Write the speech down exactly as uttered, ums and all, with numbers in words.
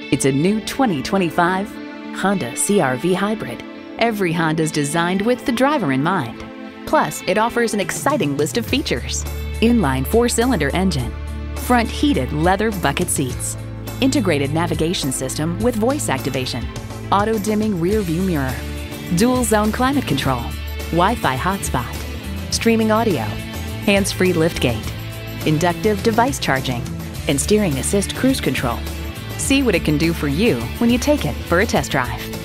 It's a new twenty twenty-five Honda C R V Hybrid. Every Honda's designed with the driver in mind. Plus, it offers an exciting list of features. Inline four-cylinder engine, front heated leather bucket seats, integrated navigation system with voice activation, auto-dimming rear view mirror, dual zone climate control, Wi-Fi hotspot, streaming audio, hands-free liftgate, inductive device charging, and steering assist cruise control. See what it can do for you when you take it for a test drive.